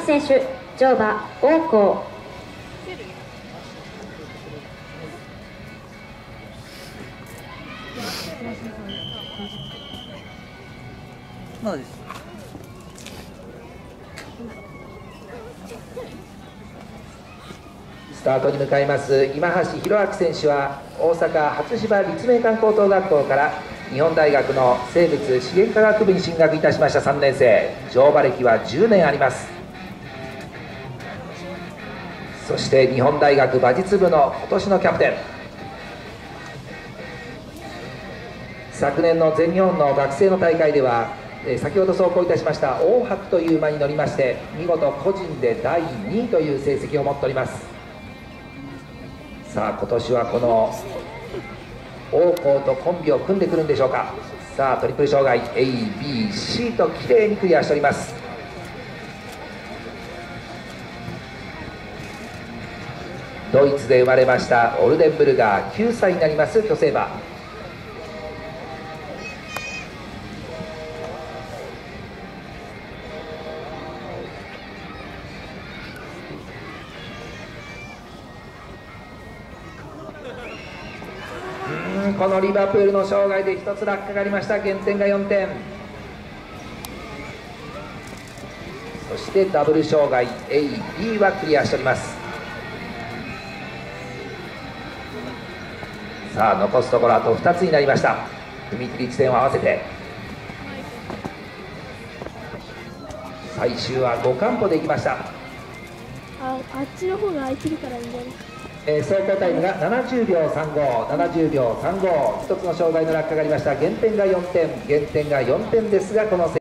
選手、乗馬王光。 まだです。 スタートに向かいます今橋弘明選手は大阪初芝立命館高等学校から日本大学の生物資源科学部に進学いたしました3年生。乗馬歴は10年あります。そして日本大学馬術部の今年のキャプテン、昨年の全日本の学生の大会では先ほど走行いたしました黄白という馬に乗りまして見事個人で第2位という成績を持っております。さあ今年はこの王光とコンビを組んでくるんでしょうか。さあトリプル障害 ABC ときれいにクリアしております。ドイツで生まれましたオルデンブルガー、9歳になります巨星馬。このリバプールの障害で1つ落下がありました。減点が4点。そしてダブル障害 AB はクリアしております。さあ残すところあと2つになりました。踏み切り地点を合わせて最終は5カンポでいきました。 あっちの方が空いてるからいいんじゃない。 走行タイムが70秒35、70秒35、1つの障害の落下がありました。減点が4点、減点が4点ですが、この